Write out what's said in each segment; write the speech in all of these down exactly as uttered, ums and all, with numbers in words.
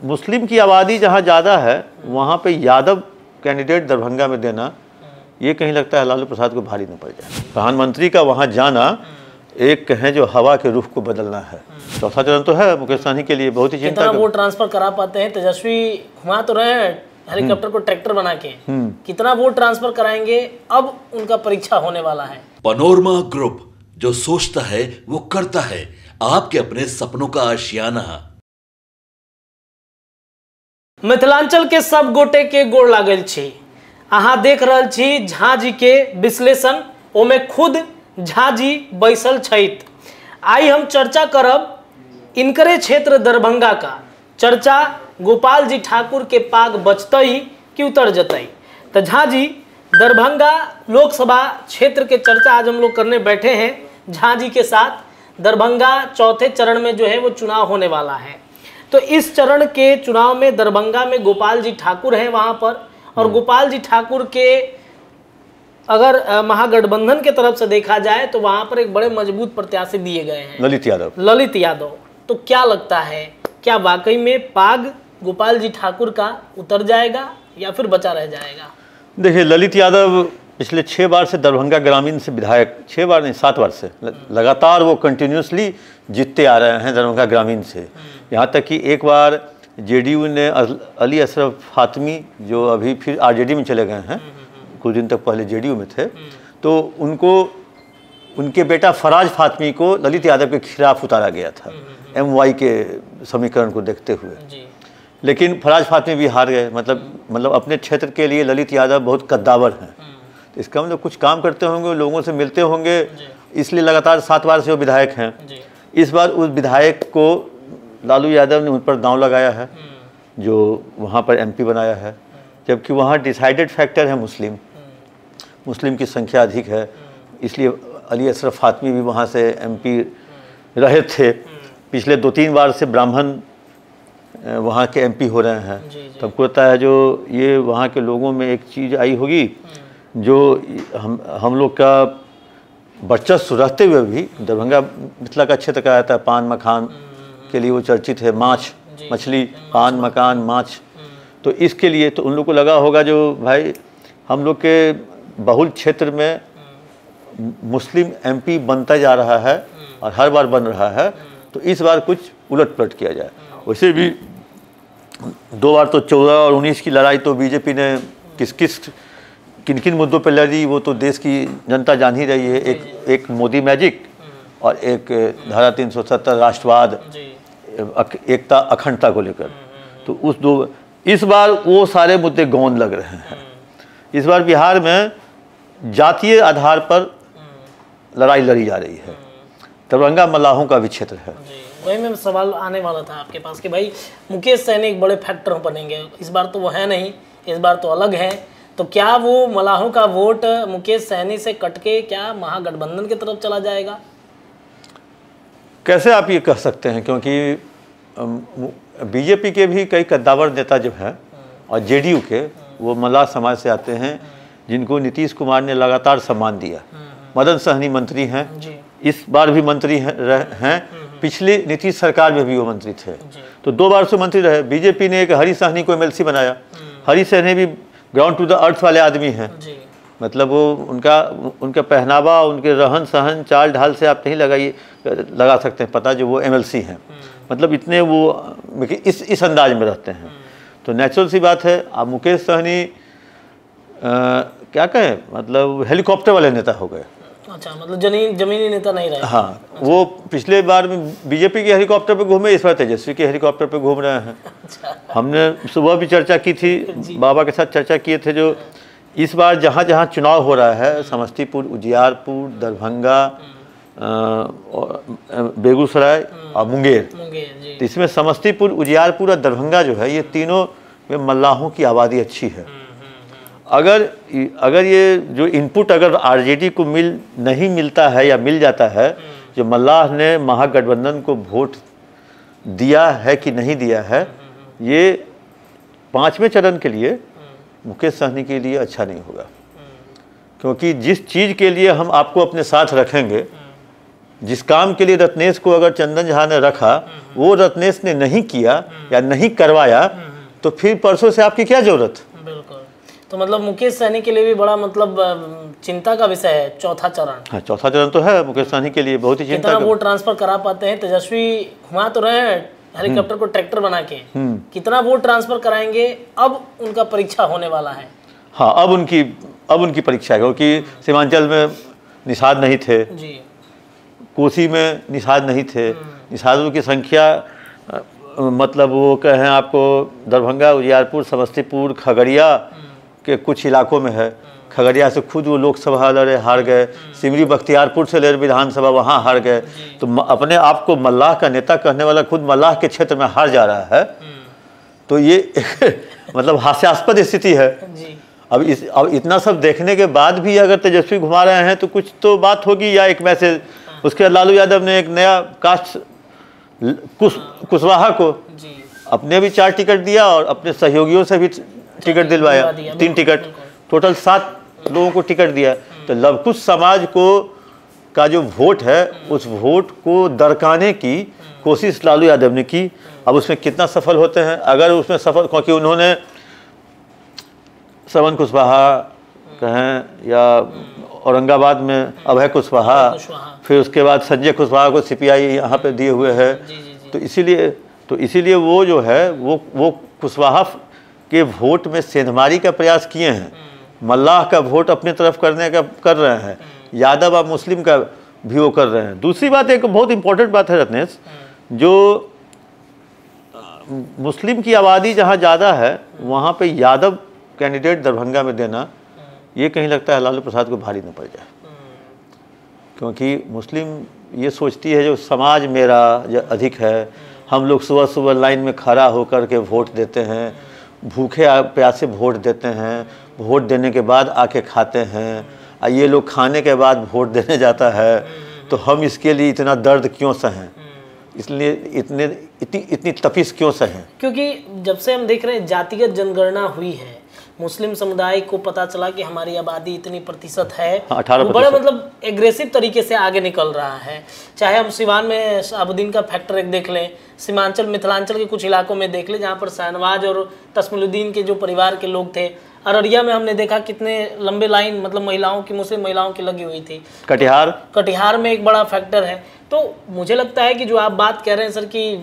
मुस्लिम की आबादी जहाँ ज़्यादा है वहाँ पे यादव कैंडिडेट दरभंगा में देना ये कहीं लगता है लालू प्रसाद को भारी न पड़ जाए। प्रधानमंत्री का वहाँ जाना एक कहें जो हवा के रुख को बदलना है। चौथा चरण तो है मुकेश सहनी के लिए बहुत ही चिंता। कितना वो ट्रांसफर करा पाते हैं? तेजस्वी घुमा तो रहे हैं हेलीकॉप्टर को ट्रैक्टर बना के, कितना वो ट्रांसफर कराएंगे? अब उनका परीक्षा होने वाला है। पनोरमा ग्रुप, जो सोचता है वो करता है, आपके अपने सपनों का आशियाना। मिथिलांचल के सब गोटे के गोड़ लागल छी। अहाँ देख रहल छी झा जी के विश्लेषण, ओमे खुद झा जी बैसल छथि। आई हम चर्चा करब इनकरे क्षेत्र दरभंगा का। चर्चा गोपाल जी ठाकुर के पाग बचतई कि उतर जतई। तो झा जी, दरभंगा लोकसभा क्षेत्र के चर्चा आज हम लोग करने बैठे हैं झा जी के साथ। दरभंगा चौथे चरण में जो है वो चुनाव होने वाला है। तो इस चरण के चुनाव में दरभंगा में गोपाल जी ठाकुर हैं वहाँ पर, और गोपाल जी ठाकुर के अगर महागठबंधन के तरफ से देखा जाए तो वहाँ पर एक बड़े मजबूत प्रत्याशी दिए गए हैं, ललित यादव। ललित यादव तो क्या लगता है, क्या वाकई में पाग गोपाल जी ठाकुर का उतर जाएगा या फिर बचा रह जाएगा? देखिए, ललित यादव पिछले छः बार से दरभंगा ग्रामीण से विधायक, छः बार नहीं सात बार से लगातार वो कंटिन्यूसली जीतते आ रहे हैं दरभंगा ग्रामीण से। यहाँ तक कि एक बार जेडीयू ने अली अशरफ फातमी, जो अभी फिर आरजेडी में चले गए हैं, कुछ दिन तक पहले जेडीयू में थे, तो उनको उनके बेटा फराज फातमी को ललित यादव के खिलाफ उतारा गया था एम वाई के समीकरण को देखते हुए। लेकिन फराज फातमी भी हार गए। मतलब मतलब अपने क्षेत्र के लिए ललित यादव बहुत कद्दावर हैं। तो इसका मतलब कुछ काम करते होंगे, लोगों से मिलते होंगे, इसलिए लगातार सात बार से वो विधायक हैं। इस बार उस विधायक को लालू यादव ने उन पर दांव लगाया है, जो वहाँ पर एमपी बनाया है, जबकि वहाँ डिसाइडेड फैक्टर है मुस्लिम मुस्लिम की संख्या अधिक है, इसलिए अली अशरफ फातमी भी वहाँ से एमपी रहे थे। पिछले दो तीन बार से ब्राह्मण वहाँ के एमपी हो रहे हैं। तो हमको लगता है जो ये वहाँ के लोगों में एक चीज़ आई होगी, जो हम हम लोग का वर्चस्व रहते हुए भी दरभंगा मिथिला का क्षेत्र का रहता है, पान मखान के लिए वो चर्चित है, माछ मछली, पान मकान माछ। तो इसके लिए तो उन लोग को लगा होगा जो भाई हम लोग के बहुल क्षेत्र में मुस्लिम एमपी बनता जा रहा है और हर बार बन रहा है, तो इस बार कुछ उलट पलट किया जाए। वैसे भी दो बार तो चौदह और उन्नीस की लड़ाई तो बीजेपी ने किस किस किन किन मुद्दों पर लड़ी वो तो देश की जनता जान ही रही है। एक एक मोदी मैजिक और एक धारा तीन सौ सत्तर राष्ट्रवाद, एकता अखंडता को लेकर। तो उस दो इस बार वो सारे मुद्दे गौन लग रहे हैं। इस बार बिहार में जातीय आधार पर लड़ाई लड़ी जा रही है। दरभंगा मल्लाहों का भी क्षेत्र है। वही में सवाल आने वाला था आपके पास कि भाई मुकेश सहनी एक बड़े फैक्टर बनेंगे। इस बार तो वो है नहीं, इस बार तो अलग है। तो क्या वो मल्लाहों का वोट मुकेश सहनी से कट के क्या महागठबंधन की तरफ चला जाएगा? कैसे आप ये कह सकते हैं, क्योंकि बीजेपी के भी कई कद्दावर नेता जो हैं और जेडीयू के वो मल्लाह समाज से आते हैं, जिनको नीतीश कुमार ने लगातार सम्मान दिया। मदन सहनी मंत्री हैं, इस बार भी मंत्री हैं, पिछले नीतीश सरकार में भी वो मंत्री थे, तो दो बार से मंत्री रहे। बीजेपी ने एक हरी सहनी को एमएलसी बनाया। हरी सहनी भी ग्राउंड टू द अर्थ वाले आदमी हैं। मतलब वो उनका उनका पहनावा, उनके रहन सहन चाल ढाल से आप नहीं लगाइए लगा सकते हैं पता जो वो एमएलसी हैं। मतलब इतने वो इस इस अंदाज में रहते हैं। तो नेचुरल सी बात है। आप मुकेश सहनी क्या कहें, मतलब हेलीकॉप्टर वाले नेता हो गए। अच्छा, मतलब जमीन जमीनी नेता नहीं रहे। हाँ, अच्छा। वो पिछले बार में बीजेपी के हेलीकॉप्टर पे घूमे, इस बार तेजस्वी के हेलीकॉप्टर पे घूम रहे हैं। अच्छा। हमने सुबह भी चर्चा की थी, बाबा के साथ चर्चा किए थे, जो इस बार जहाँ जहाँ चुनाव हो रहा है, समस्तीपुर, उजियारपुर, दरभंगा, बेगूसराय और मुंगेर, तो इसमें समस्तीपुर, उजियारपुर और दरभंगा जो है, ये तीनों में मल्लाहों की आबादी अच्छी है। अगर अगर ये जो इनपुट अगर आरजेडी को मिल नहीं मिलता है या मिल जाता है, जो मल्लाह ने महागठबंधन को वोट दिया है कि नहीं दिया है, ये पाँचवें चरण के लिए मुकेश सहनी के लिए अच्छा नहीं होगा। क्योंकि जिस चीज़ के लिए हम आपको अपने साथ रखेंगे, जिस काम के लिए रत्नेश को अगर चंदन झा ने रखा वो रत्नेश ने नहीं किया या नहीं करवाया तो फिर परसों से आपकी क्या जरूरत। बिल्कुल। तो मतलब मुकेश सहनी के लिए भी बड़ा मतलब चिंता का विषय है चौथा चरण। हाँ, चौथा चरण तो है मुकेश सहनी के लिए बहुत ही चिंता कितना वो ट्रांसफर करा पाते हैं। तेजस्वी घुमा तो रहे हैं हेलीकॉप्टर को ट्रैक्टर बना के, कितना वोट ट्रांसफर कराएंगे अब उनका परीक्षा होने वाला है। हाँ, अब उनकी अब उनकी परीक्षा है क्योंकि सीमांचल में निषाद नहीं थे जी, कोसी में निषाद नहीं थे। निषादों की संख्या अ, मतलब वो कहें आपको दरभंगा, उजियारपुर, समस्तीपुर, खगड़िया के कुछ इलाकों में है। खगड़िया से खुद वो लोकसभा लड़े, हार गए। सिमरी बख्तियारपुर से लड़े विधानसभा, वहाँ हार गए। तो म- अपने आप को मल्लाह का नेता कहने वाला खुद मल्लाह के क्षेत्र में हार जा रहा है। तो ये मतलब हास्यास्पद स्थिति है। जी, अब इस अब इतना सब देखने के बाद भी अगर तेजस्वी घुमा रहे हैं तो कुछ तो बात होगी या एक मैसेज। उसके बाद लालू यादव ने एक नया कास्ट कुश कुशवाहा को जी, अपने भी चार टिकट दिया और अपने सहयोगियों से भी टिकट दिलवाया, दिया, तीन बिल्कुल, टिकट, टोटल सात लोगों को टिकट दिया। तो लवकुश समाज को का जो वोट है उस वोट को दरकाने की कोशिश लालू यादव ने की। अब उसमें कितना सफल होते हैं, अगर उसमें सफल, क्योंकि उन्होंने श्रवण कुशवाहा कहें या औरंगाबाद में अभय कुशवाहा, कुशवाहा। फिर उसके बाद संजय कुशवाहा को सीपीआई यहाँ पे दिए हुए है। जी, जी, जी। तो इसीलिए तो इसीलिए वो जो है वो वो कुशवाहा के वोट में सेंधमारी का प्रयास किए हैं, मल्लाह का वोट अपनी तरफ करने का कर रहे हैं, यादव और मुस्लिम का भी वो कर रहे हैं। दूसरी बात, एक बहुत इंपॉर्टेंट बात है रत्नेश, जो मुस्लिम की आबादी जहाँ ज़्यादा है वहाँ पे यादव कैंडिडेट दरभंगा में देना, ये कहीं लगता है लालू प्रसाद को भारी न पड़ जाए। क्योंकि मुस्लिम ये सोचती है जो समाज मेरा जो अधिक है, हम लोग सुबह सुबह लाइन में खड़ा होकर के वोट देते हैं, भूखे प्यासे वोट देते हैं, वोट देने के बाद आके खाते हैं, और ये लोग खाने के बाद वोट देने जाता है, तो हम इसके लिए इतना दर्द क्यों सहें, इसलिए इतने इतनी इतनी तपिश क्यों सहें। क्योंकि जब से हम देख रहे हैं जातिगत जनगणना हुई है, मुस्लिम समुदाय को पता चला कि हमारी आबादी इतनी प्रतिशत है, अठारह वो बड़े मतलब एग्रेसिव तरीके से आगे निकल रहा है। चाहे हम सिवान में शहाबुद्दीन का फैक्टर एक देख लें, सीमांचल मिथिलांचल के कुछ इलाकों में देख लें जहाँ पर शाहनवाज और तस्मुलुद्दीन के जो परिवार के लोग थे। अररिया में हमने देखा कितने लंबे लाइन मतलब महिलाओं की, मुस्लिम महिलाओं की लगी हुई थी। कटिहार कटिहार में एक बड़ा फैक्टर है। तो मुझे लगता है कि जो आप बात कह रहे हैं सर कि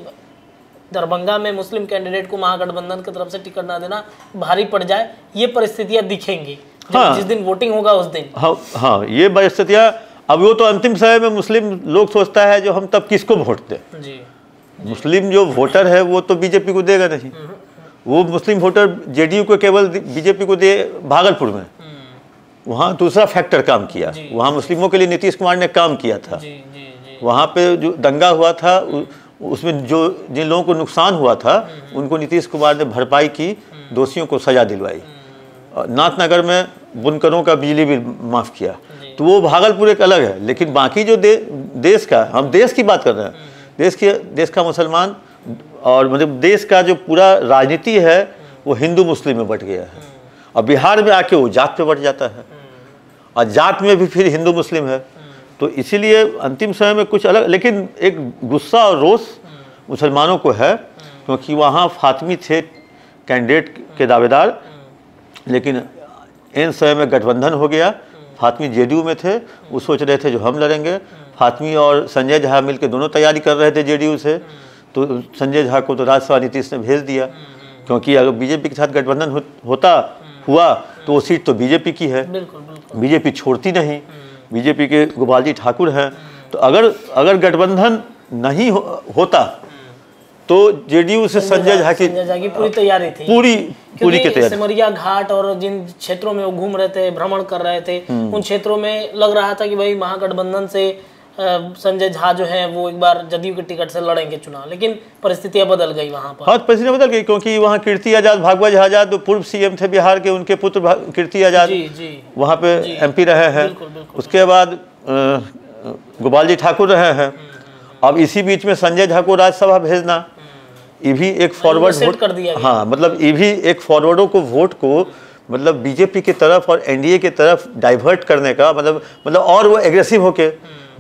दरभंगा में मुस्लिम कैंडिडेट को महागठबंधन की तरफ से टिकट ना देना भारी पड़ जाए, ये परिस्थितियां दिखेंगी हाँ। जिस दिन वोटिंग होगा उस दिन। हाँ हाँ, ये परिस्थितियाँ अब वो तो अंतिम समय में मुस्लिम लोग सोचता है जो हम तब किसको वोट दें। जी, मुस्लिम जो वोटर है वो तो बीजेपी को देगा नहीं, वो मुस्लिम वोटर जेडीयू को केवल बीजेपी को दे। भागलपुर में वहाँ दूसरा फैक्टर काम किया, वहाँ मुस्लिमों के लिए नीतीश कुमार ने काम किया था। जी, जी, जी। वहाँ पे जो दंगा हुआ था उ, उसमें जो जिन लोगों को नुकसान हुआ था उनको नीतीश कुमार ने भरपाई की, दोषियों को सजा दिलवाई। नाथनगर में बुनकरों का बिजली बिल माफ़ किया। तो वो भागलपुर एक अलग है, लेकिन बाकी जो दे, देश का, हम देश की बात कर रहे हैं, देश के देश का मुसलमान और मतलब देश का जो पूरा राजनीति है वो हिंदू मुस्लिम में बट गया है। और बिहार में आके वो जात पे बट जाता है, और जात में भी फिर हिंदू मुस्लिम है। तो इसीलिए अंतिम समय में कुछ अलग, लेकिन एक गुस्सा और रोष मुसलमानों को है, क्योंकि वहाँ फातिमी थे कैंडिडेट के दावेदार, लेकिन इन समय में गठबंधन हो गया। फातिमी जेडीयू में थे, वो सोच रहे थे जो हम लड़ेंगे। फातिमी और संजय झा मिलकर दोनों तैयारी कर रहे थे जेडीयू से, तो संजय झा को तो राज्यसभा नीतीश ने भेज दिया, क्योंकि अगर बीजेपी के साथ गठबंधन हो, होता हुआ तो वो सीट तो बीजेपी की है, बिल्कुल बिल्कुल। बीजेपी छोड़ती नहीं, बीजेपी के गोपाल जी ठाकुर हैं। तो अगर अगर गठबंधन नहीं हो, होता तो जेडीयू से संजय झा की संजय झा की पूरी तैयारी थी, पूरी पूरी की क्योंकि तैयारी। सिमरिया घाट और जिन क्षेत्रों में वो घूम रहे थे, भ्रमण कर रहे थे, उन क्षेत्रों में लग रहा था कि भाई महागठबंधन से अ, संजय झा जो है वो एक बार जदयू के टिकट से लड़ेंगे चुनाव, लेकिन परिस्थितियां बदल गई वहां पर। हाँ, परिस्थितियां बदल गई, क्योंकि वहाँ कीर्ति आजाद, भागवत आजाद जो पूर्व सीएम थे बिहार के, उनके पुत्र भा- कीर्ति आजाद जी जी वहाँ पे एमपी रहे हैं। बिल्कुल, बिल्कुल। उसके बाद गोपाल जी ठाकुर रहे हैं। अब इसी बीच में संजय झा को राज्यसभा भेजना, ये भी एक फॉरवर्ड सेट वोट कर दिया गया। हाँ, मतलब ये भी एक फॉरवर्डों को वोट को मतलब बीजेपी की तरफ और एनडीए की तरफ डाइवर्ट करने का, मतलब मतलब और वो एग्रेसिव होके जो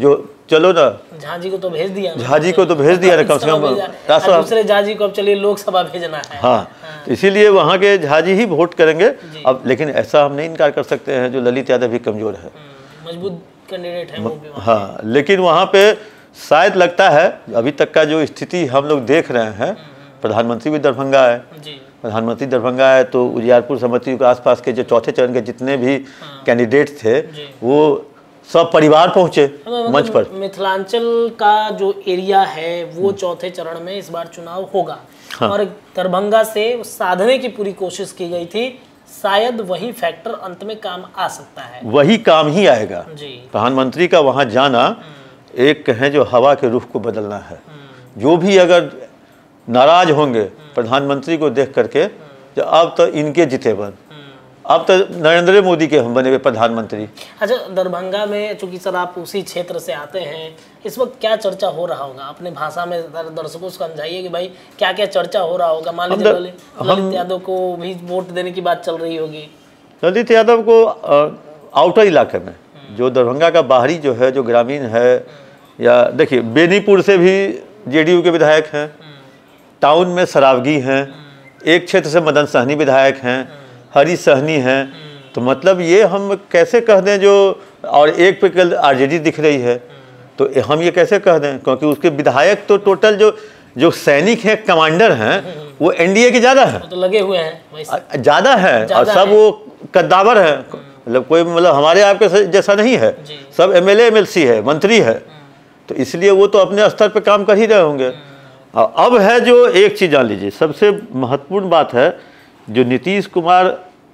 चलो ना, झांझी को तो भेज दिया ना। झांझी को तो भेज दिया ना, कम से कम राष्ट्र दूसरे झांझी को अब चलिए लोकसभा भेजना है। हाँ, हाँ। तो इसीलिए वहाँ के झांझी ही वोट करेंगे अब। लेकिन ऐसा हम नहीं इनकार कर सकते हैं, जो ललित यादव भी कमजोर है, मजबूत कैंडिडेट है वो भी वहाँ। हाँ, लेकिन वहाँ पे शायद लगता है अभी तक का जो स्थिति हम लोग देख रहे हैं, प्रधानमंत्री भी दरभंगा है, प्रधानमंत्री दरभंगा है, तो उजियारपुर समष्टि के आसपास के जो चौथे चरण के जितने भी कैंडिडेट थे वो सब परिवार पहुंचे मंच पर। मिथिलांचल का जो एरिया है वो चौथे चरण में इस बार चुनाव होगा। हाँ। और दरभंगा से साधने की पूरी कोशिश की गई थी, शायद वही फैक्टर अंत में काम आ सकता है। वही काम ही आएगा जी। प्रधानमंत्री का वहां जाना एक कहें जो हवा के रुख को बदलना है। जो भी अगर नाराज होंगे प्रधानमंत्री को देख करके, जो अब तो इनके जिते बन, अब तो नरेंद्र मोदी के हम बने हुए प्रधानमंत्री। अच्छा, दरभंगा में चूंकि सर आप उसी क्षेत्र से आते हैं, इस वक्त क्या चर्चा हो रहा होगा? अपने भाषा में दर्शकों को समझाइए कि भाई क्या क्या चर्चा हो रहा होगा। मान लीजिए ललित यादव को भी वोट देने की बात चल रही होगी। ललित यादव को आउटर इलाके में, जो दरभंगा का बाहरी जो है, जो ग्रामीण है, या देखिए बेनीपुर से भी जेडीयू के विधायक हैं, टाउन में सरावगी हैं, एक क्षेत्र से मदन सहनी विधायक हैं, हरी सहनी हैं, तो मतलब ये हम कैसे कह दें जो, और एक पे कल आरजेडी दिख रही है, तो हम ये कैसे कह दें, क्योंकि उसके विधायक तो टोटल जो जो सैनिक हैं, कमांडर हैं, वो एनडीए के ज़्यादा हैं, तो लगे हुए हैं ज़्यादा हैं, और सब वो कद्दावर हैं, मतलब कोई मतलब हमारे आपके जैसा नहीं है, सब एमएलए एमएलसी है, मंत्री है, तो इसलिए वो तो अपने स्तर पे काम कर ही रहे होंगे। अब है जो एक चीज़ जान लीजिए, सबसे महत्वपूर्ण बात है, जो नीतीश कुमार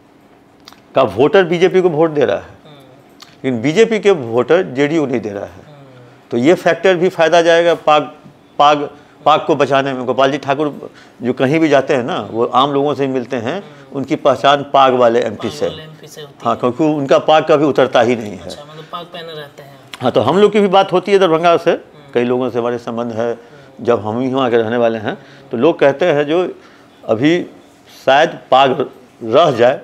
का वोटर बीजेपी को वोट दे रहा है, लेकिन बीजेपी के वोटर जेडीयू नहीं दे रहा है, तो ये फैक्टर भी फायदा जाएगा पाक पाक पाक को बचाने में। गोपाल जी ठाकुर जो कहीं भी जाते हैं ना, वो आम लोगों से मिलते हैं, उनकी पहचान पाग वाले एमपी से, हाँ, क्योंकि उनका पाग कभी उतरता ही नहीं है। अच्छा, मतलब पाग पहने रहते हैं। हाँ, तो हम लोग की भी बात होती है दरभंगा से, कई लोगों से हमारे संबंध है, जब हम ही वहाँ के रहने वाले हैं, तो लोग कहते हैं जो अभी शायद पाग रह जाए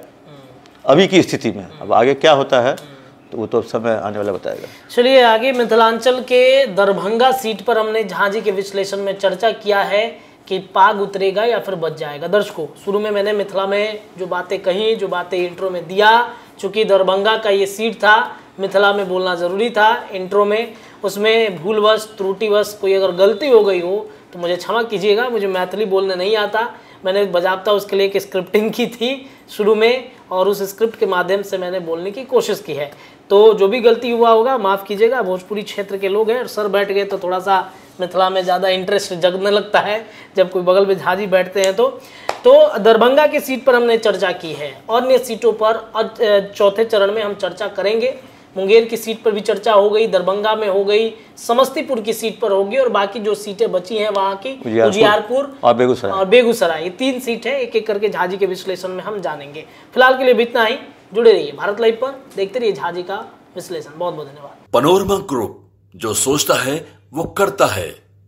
अभी की स्थिति में, अब आगे क्या होता है तो वो तो समय आने वाला बताएगा। चलिए आगे, मिथिलांचल के दरभंगा सीट पर हमने झांझी के विश्लेषण में चर्चा किया है कि पाग उतरेगा या फिर बच जाएगा। दर्शकों, शुरू में मैंने मिथिला में जो बातें कही, जो बातें इंट्रो में दिया, चूंकि दरभंगा का ये सीट था, मिथिला में बोलना ज़रूरी था इंट्रो में, उसमें भूलवश त्रुटिवश कोई अगर गलती हो गई हो तो मुझे क्षमा कीजिएगा, मुझे मैथिली बोलने नहीं आता। मैंने बजाबता उसके लिए एक स्क्रिप्टिंग की थी शुरू में, और उस स्क्रिप्ट के माध्यम से मैंने बोलने की कोशिश की है, तो जो भी गलती हुआ होगा माफ़ कीजिएगा। भोजपुरी क्षेत्र के लोग हैं, और सर बैठ गए तो थोड़ा सा मिथिला में ज़्यादा इंटरेस्ट जगने लगता है जब कोई बगल में झांझी बैठते हैं। तो तो दरभंगा की सीट पर हमने चर्चा की है, अन्य सीटों पर चौथे चरण में हम चर्चा करेंगे। मुंगेर की सीट पर भी चर्चा हो गई, दरभंगा में हो गई, समस्तीपुर की सीट पर होगी, और बाकी जो सीटें बची हैं वहाँ की उजियारपुर और बेगूसराय और बेगूसराय, ये तीन सीट है, एक एक करके झांझी के विश्लेषण में हम जानेंगे। फिलहाल के लिए भी इतना ही। जुड़े रहिए भारत लाइव पर, देखते रहिए झांझी का विश्लेषण। बहुत बहुत धन्यवाद। पनोरमा ग्रुप, जो सोचता है वो करता है।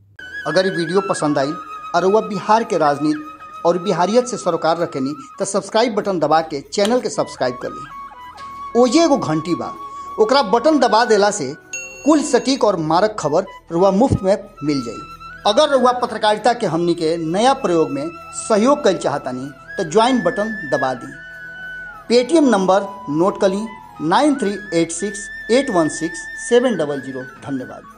अगर ये वीडियो पसंद आई और वह बिहार के राजनीति और बिहारियत से सरोकार रखेनी तो सब्सक्राइब बटन दबा के चैनल के सब्सक्राइब कर ली। ओजे एगो घंटी बा, ओकरा बटन दबा देला से कुल सटीक और मारक खबर रुआ मुफ्त में मिल जाई। अगर रुआ पत्रकारिता के हमनी के नया प्रयोग में सहयोग कर चाहतानी तो ज्वाइन बटन दबा दी। पेटीएम नंबर नोट कर ली, nine three eight six eight one six seven double zero. धन्यवाद।